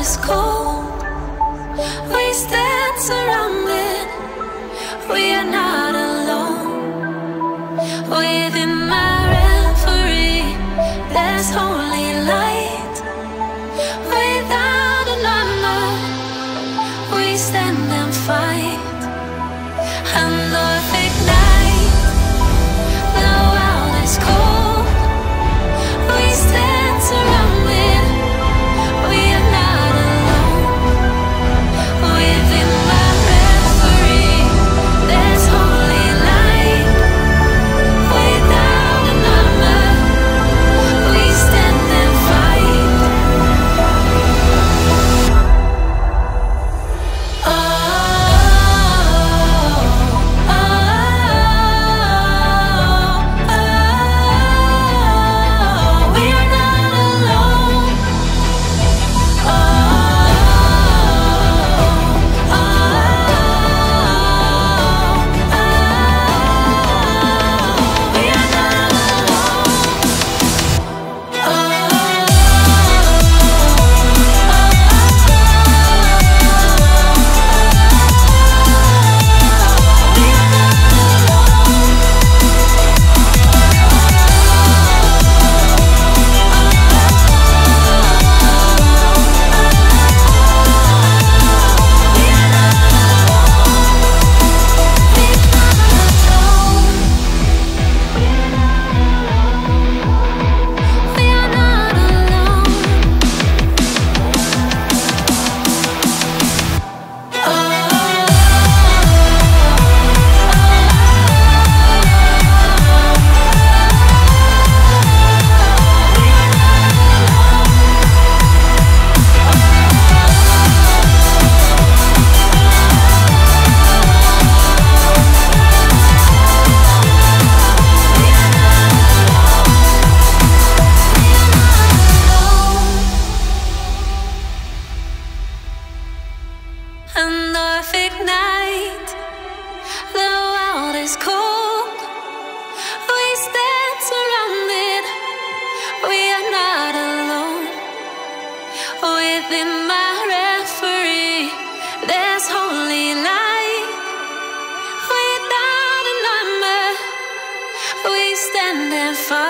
is cold. We stand surrounded. We are not alone. Within my reverie, there's holy light. Without a number, we stand and fight. And Orphic night, the world is cold. We stand surrounded. We are not alone. Within my reverie, there's holy light. Without a number, we stand and fight. Oh, oh, oh, oh, we are not alone. Oh, oh, oh, we are not an Orphic night. The world is cold. We stand surrounded. We are not alone. Within my reverie, there's holy light. Without a number, we stand and fight.